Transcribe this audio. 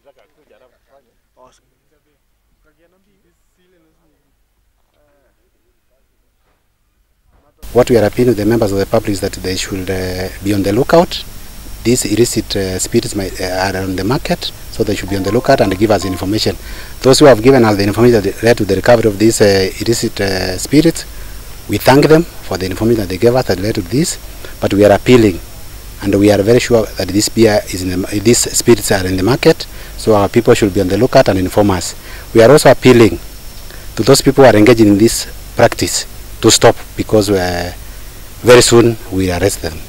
What we are appealing to the members of the public is that they should be on the lookout. These illicit spirits are on the market, so they should be on the lookout and give us information. Those who have given us the information that led to the recovery of these illicit spirits, we thank them for the information that they gave us that led to this, but we are appealing, and we are very sure that this beer is these spirits are in the market, so our people should be on the lookout and inform us. We are also appealing to those people who are engaging in this practice to stop, because very soon we arrest them.